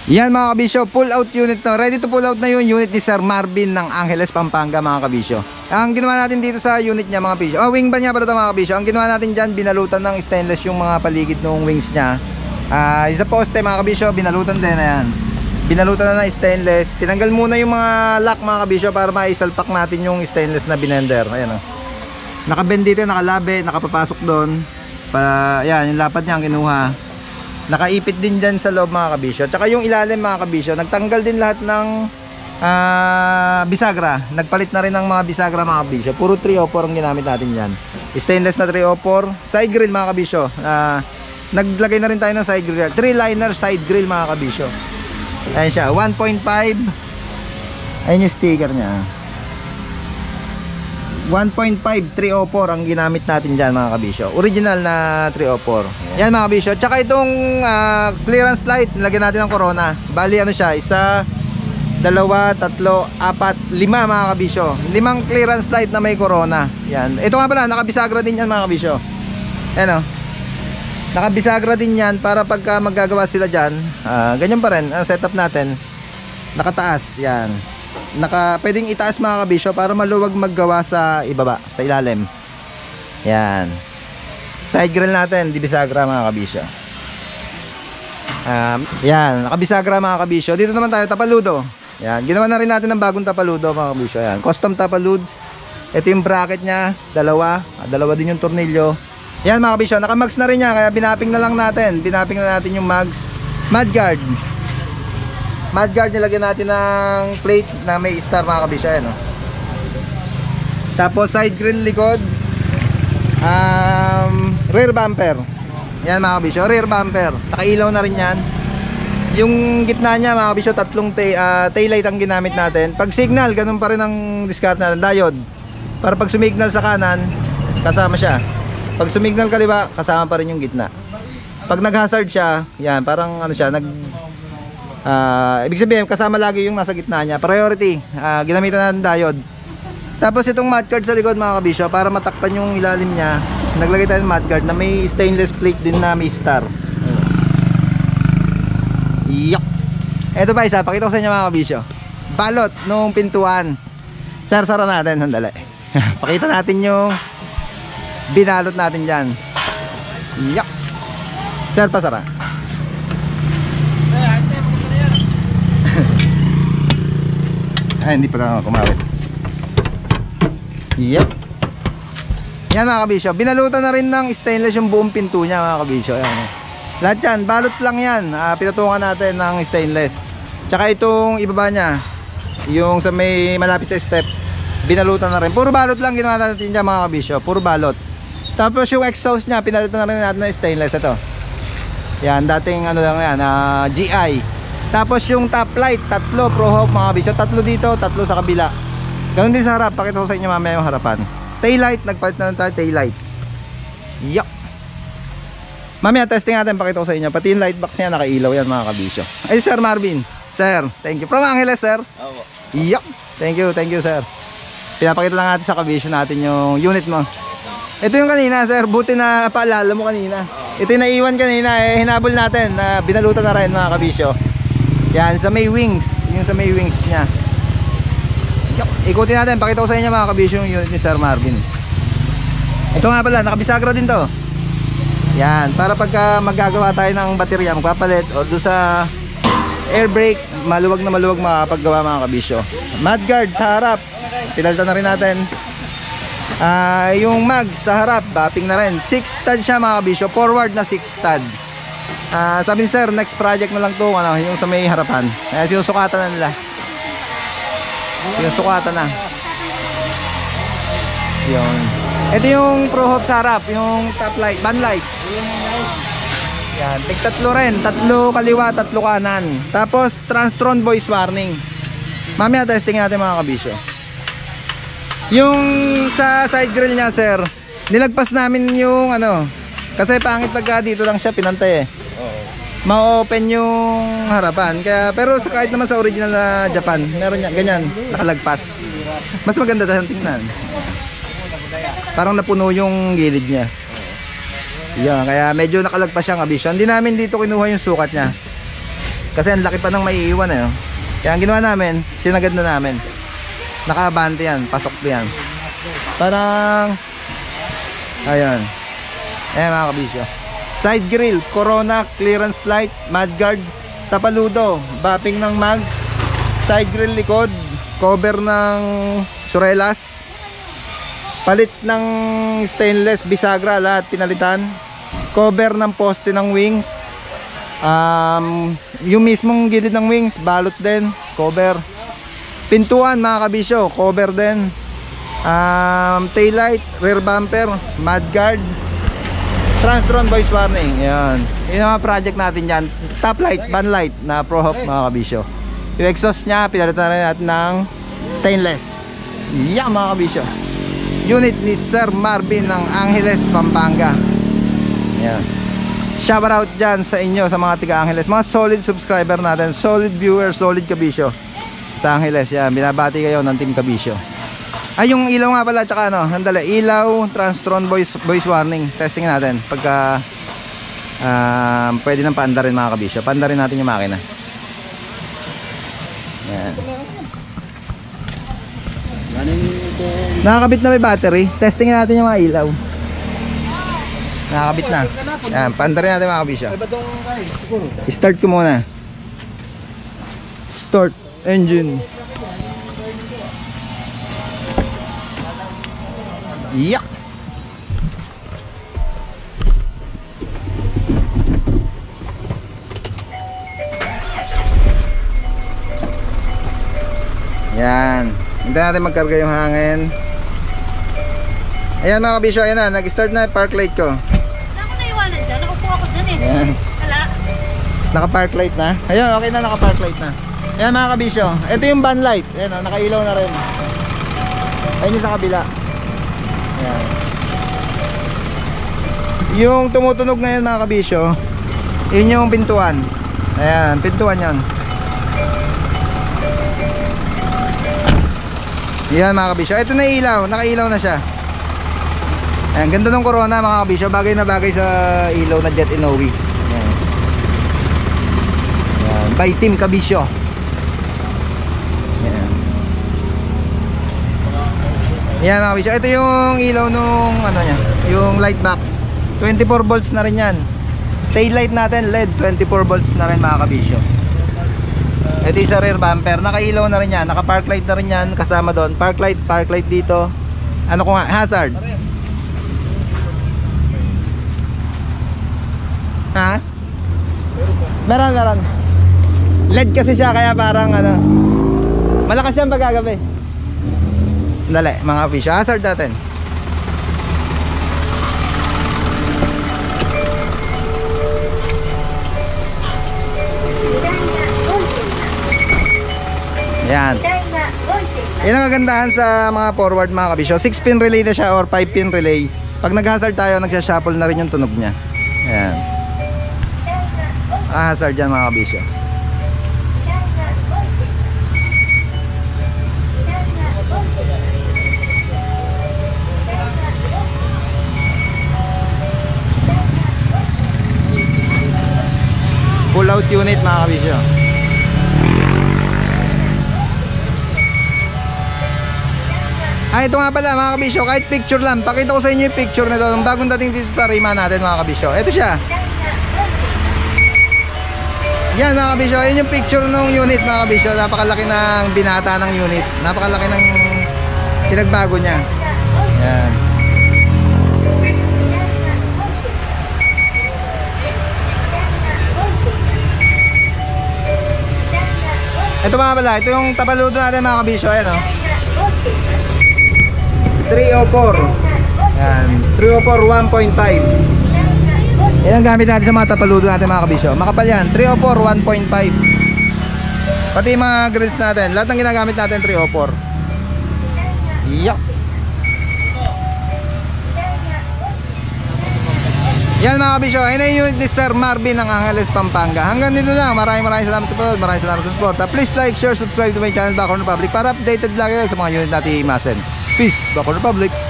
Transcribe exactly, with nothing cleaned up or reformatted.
Yan mga kabisyo, pull out unit na. Ready to pull out na yung unit ni Sir Marvin ng Angeles, Pampanga mga kabisyo. Ang ginawa natin dito sa unit niya mga kabisyo, oh, wing ban niya pala ito mga kabisyo. Ang ginawa natin dyan, binalutan ng stainless yung mga paligid ng wings niya. uh, Isa poste mga kabisyo, binalutan din na yan. Binalutan na ng stainless. Tinanggal muna yung mga lock mga kabisyo para maisalpak natin yung stainless na binender. Ayan o, nakabend dito, nakalabi, nakapapasok doon pa, yan, yung lapad niya ang kinuha. Nakaipit din dyan sa loob mga kabisyo. Tsaka yung ilalim mga kabisyo, nagtanggal din lahat ng uh, bisagra. Nagpalit na rin ng mga bisagra mga kabisyo. Puro three oh four ang ginamit natin yan. Stainless na three oh four. Side grill mga kabisyo, uh, naglagay na rin tayo ng side grill. three liner side grill mga kabisyo. Ayan siya, one point five. Ayan yung sticker nya, one point five three oh four ang ginamit natin dyan mga kabisyo. Original na three oh four. Yan mga kabisyo. Tsaka itong uh, clearance light, lagyan natin ng Corona. Bali ano siya, isa, dalawa, tatlo, apat, lima mga kabisyo. Limang clearance light na may Corona. Yan. Ito nga pala, nakabisagra din yan mga kabisyo. Yan o, nakabisagra din yan para pagka maggagawa sila dyan, uh, ganyan pa rin ang setup natin. Nakataas. Yan, naka, pwedeng itaas mga kabisyo para maluwag maggawa sa ibaba, sa ilalim. Yan, side grill natin, di bisagra mga kabisyo. um, Yan, nakabisagra mga kabisyo. Dito naman tayo, tapaludo. Yan, ginawa na rin natin ng bagong tapaludo mga kabisyo. Yan, custom tapaludes. Ito yung bracket nya, dalawa. Dalawa din yung tornilyo. Yan mga kabisyo, naka-mags na rin niya, kaya binapping na lang natin. Binapping na natin yung mags. Mudguard. Mudguard, nilagyan natin ng plate na may star mga kabisyo. Yan, oh. Tapos side grill likod, um, rear bumper. Yan mga kabisyo, rear bumper. Nakailaw na rin yan. Yung gitna niya mga kabisyo, tatlong uh, taillight ang ginamit natin. Pag signal, ganun pa rin ang discard natin, diode. Para pag sumignal sa kanan, kasama siya. Pag sumignal kaliwa, kasama pa rin yung gitna. Pag nag-hazard siya, yan, parang ano siya, nag uh, ibig sabihin, kasama lagi yung nasa gitna niya. Priority, uh, ginamitan natin diode. Tapos itong mudguard sa likod mga kabisyo, para matakpan yung ilalim niya, naglagay tayo ng mudguard na may stainless plate din na may star. Yuck. Ito pa isa, pakita ko sa inyo mga kabisyo. Balot nung pintuan. Sir, sara natin, sandali. Pakita natin yung binalot natin dyan. Yuck. Sir, pasara. Ay, hindi pa lang kumawit. Yuck. Yan mga kabisyo, binalutan na rin ng stainless yung buong pinto niya mga kabisyo. Ayan. Lahat yan, balot lang yan. uh, Pinatungan natin ng stainless. Tsaka itong ibaba niya, yung sa may malapit sa step, binalutan na rin. Puro balot lang ginawa natin dyan mga kabisyo. Puro balot. Tapos yung exhaust niya, pinalitan na rin natin ng stainless. Ito, yan, dating ano lang yan, uh, G I. Tapos yung top light, tatlo Pro Hope mga kabisyo. Tatlo dito, tatlo sa kabila. Ganun din sa harap, pakita ko sa inyo mamaya yung harapan. Tail light, nagpalit na tayo tail light. Yuck. Mamaya testing natin, pakita ko sa inyo. Pati yung light box niya nakailaw yan mga kabisyo. Ay Sir Marvin, Sir, thank you. From Angeles Sir. Yuck. Thank you, thank you Sir. Pinapakita lang natin sa kabisyo natin yung unit mo. Ito yung kanina Sir, buti na paalala mo kanina. Ito yung naiwan kanina, eh, hinabol natin na uh, binalutan na rin mga kabisyo. Yan, sa may wings. Yung sa may wings nya. Ikutin natin, pakita ko sa inyo mga kabisyo yung unit ni Sir Marvin. Ito nga pala, nakabisagra din to. Yan, para pagka maggagawa tayo ng baterya, magpapalit o doon sa air brake, maluwag na maluwag makapaggawa mga kabisyo. Mudguard sa harap, pinalitan na rin natin. Uh, yung mags sa harap, bapping na rin. six stud siya mga kabisyo, forward na six stud. uh, Sabi ni Sir, next project na lang to, ano, yung sa may harapan. Kaya sinusukatan na nila. Sinusukatan na. Yun. Ito yung Pro Hope sa harap, yung top light, van light. Yan, tig tatlo rin, tatlo kaliwa, tatlo kanan. Tapos Transtron voice warning. Mamaya testing natin mga kabisyo. Yung sa side grill niya Sir, nilagpas namin yung ano, kasi pangit pagka dito lang siya pinantay eh. Ma-open yung harapan. Kaya, pero kahit naman sa original na Japan, meron niya, ganyan, nakalagpas. Mas maganda dahil tingnan. Parang napuno yung gilid niya. Yan, kaya medyo nakalagpas siyang abisyo. Hindi namin dito kinuha yung sukat niya. Kasi ang laki pa ng maiiwan eh. Oh. Kaya ang ginawa namin, sinagad na namin. Nakaabante yan, pasok yan. Parang ayun. Ayan mga kabisyo. Side grill, Corona, clearance light, mudguard, tapaludo, bapping ng mag, side grill likod, cover ng surelas, palit ng stainless, bisagra, lahat pinalitan, cover ng poste ng wings, um, yung mismong gilid ng wings, balot din, cover, pintuan mga kabisyo, cover din, um, tail light, rear bumper, mudguard, Transdrone voice warning. Yan. Yung mga project natin dyan. Top light, van light na Pro Hop mga kabisyo. Yung exhaust nya, pinalitan na rin natin ng stainless. Yan mga kabisyo. Unit ni Sir Marvin ng Angeles, Pampanga. Yan. Shout out dyan sa inyo sa mga tiga Angeles. Mga solid subscriber natin. Solid viewer, solid kabisyo. Sa Angeles. Yan. Binabati kayo ng Team Kabisyo. Ay, yung ilaw nga pala, tsaka ano, handala, ilaw, Transdrone voice, voice warning. Testing natin pagka uh, pwede nang paanda rin mga kabisyo. Paanda rin natin yung makina. Yan. Nakakabit na may battery. Testing natin yung mga ilaw. Nakakabit na. Yan, paanda rin natin mga kabisyo. Start ko muna. Start engine. Yak. Yan. Hintayin natin magkarga yung hangin. Ayan mga kabisyo, ayan na, nag-start na yung park light ko. Wala ko naiwanan dyan, nakupo ako dyan eh. Ayan. Wala. Naka-park light na. Ayan, okay na, naka-park light na. Ayan mga kabisyo, ito yung van light. Ayan o, nakailaw na rin. Ayan yung sa kabila. Ayan. Yung tumutunog ngayon mga kabisyo, yun yung pintuan. Ayan, pintuan yan. Ayan mga kabisyo, ito na ilaw, nakailaw na siya. Ayan, ganda ng Corona mga kabisyo, bagay na bagay sa ilaw na Jet Inoue. Ayan. Ayan, by Team Kabisyo. Ayan. Ayan mga kabisyo, ito yung ilaw nung ano niya, yung light box. twenty-four volts na rin yan. Tail light natin L E D, twenty-four volts na rin mga kabisyo. Ito yung sa rear bumper, nakailaw na rin yan, naka park light na rin yan, kasama doon, park light, park light dito. Ano ko nga, hazard. Ha? Meron, meron. L E D kasi siya, kaya parang ano, malakas yan pagkagabi. Dali, mga kabisyo, hazard natin. Yan. Yan ang kagandahan sa mga forward mga kabisyo. six pin relay na siya or five pin relay. Pag nag-hazard tayo, nagsha-shuffle na rin yung tunog niya. Ayan. Ah, hazard yan mga kabisyo. Pull out unit mga kabisyo. Ah, ito nga pala mga kabisyo, kahit picture lang, pakita ko sa inyo yung picture na ito ng bagong dating dito sa Tarima natin mga kabisyo. Ito siya. Yan mga kabisyo, yun yung picture ng unit mga kabisyo. Napakalaki ng binata ng unit, napakalaki ng pinagbago niya. Yan. Ito mga pala, ito yung tapaludo natin mga kabisyo. Ayan o, three oh four. Yan, three oh four one point five. Yan ang gamit natin sa mga tapaludo natin mga kabisyo. Makapal yan, three oh four one point five. Pati yung mga grills natin, lahat ng ginagamit natin three oh four. Yuck. Yan mga kabisyo, ayun na yung unit ni Sir Marvin ng Angeles, Pampanga. Hanggang dito lang, maraming maraming salamat po. Maraming salamat sa support. Please like, share, subscribe to my channel Backward Republic para updated lagi sa mga unit natin imasen. Peace, Backward Republic.